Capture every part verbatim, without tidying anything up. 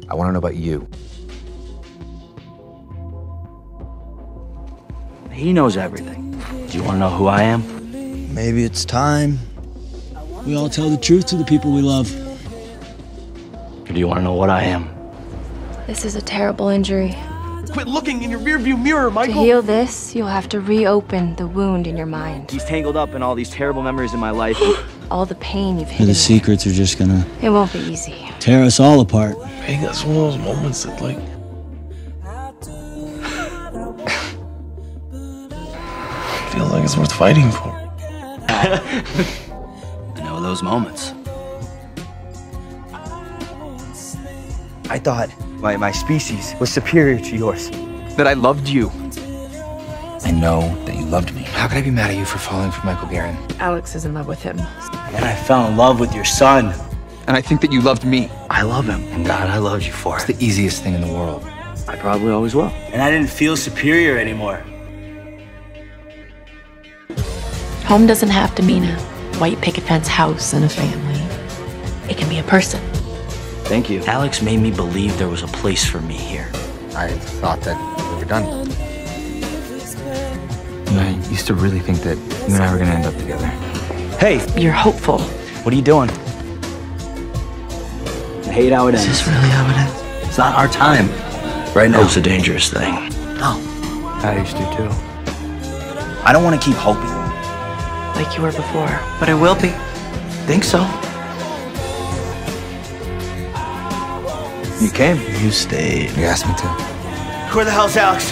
I want to know about you. He knows everything. Do you want to know who I am? Maybe it's time we all tell the truth to the people we love. Or do you want to know what I am? This is a terrible injury. Quit looking in your rearview mirror, Michael! To heal this, you'll have to reopen the wound in your mind. He's tangled up in all these terrible memories in my life. All the pain you've And hidden. the secrets are just gonna It won't be easy. tear us all apart. Hey, that's one of those moments that, like... I feel like it's worth fighting for. I know those moments. I thought my, my species was superior to yours. That I loved you. I know that you loved me. How could I be mad at you for falling for Michael Guerin? Alex is in love with him. And I fell in love with your son. And I think that you loved me. I love him. And God, I loved you for It's it. the easiest thing in the world. I probably always will. And I didn't feel superior anymore. Home doesn't have to mean a white picket fence house and a family. It can be a person. Thank you. Alex made me believe there was a place for me here. I thought that we were done. And I used to really think that you and I were gonna end up together. Hey, You're hopeful. what are you doing? I hate how it ends. Is this really how it is? It's not our time. Right now, it's a dangerous thing. No. I used to too. I don't want to keep hoping. Like you were before. But I will be. Think so? You came. You stayed. You asked me to. Where the hell's Alex?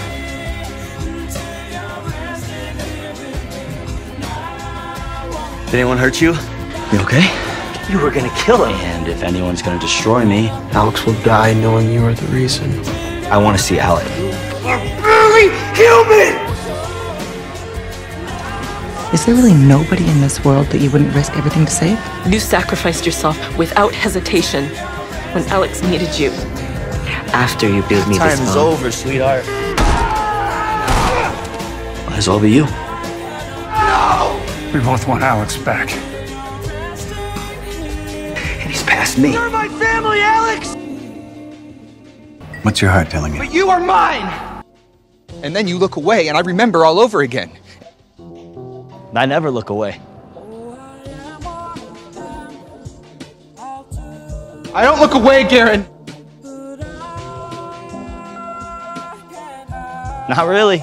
Did anyone hurt you? You okay? You were gonna kill him. And if anyone's gonna destroy me, Alex will die knowing you are the reason. I want to see Alex. You're barely human! Is there really nobody in this world that you wouldn't risk everything to save? You sacrificed yourself without hesitation when Alex needed you. After you build me this time's bond. over, sweetheart. Might as well be you. We both want Alex back. And he's past me. You're my family, Alex! What's your heart telling you? But you are mine! And then you look away and I remember all over again. I never look away. I don't look away, Guerin! Not really.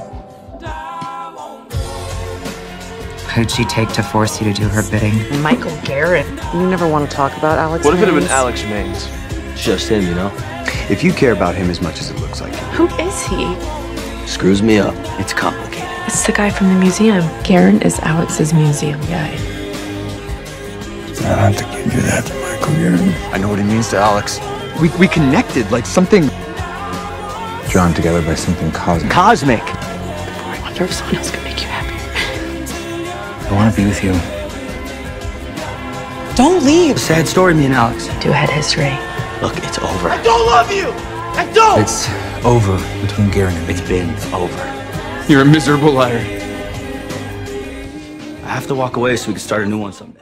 Who'd she take to force you to do her bidding? Michael Guerin. You never want to talk about Alex. What if it had been Haynes? Alex Maines? It's just him, you know? If you care about him as much as it looks like. Who is he? Screws me up. It's complicated. It's the guy from the museum. Guerin is Alex's museum guy. I don't think you do that to Michael Guerin. I know what he means to Alex. We, we connected like something drawn together by something cosmic. Cosmic. I wonder if someone else could make you happy. I want to be with you. Don't leave. Sad story, me and Alex. Do had history. Look, it's over. I don't love you! I don't! It's over between Guerin and me. It's been over. You're a miserable liar. I have to walk away so we can start a new one someday.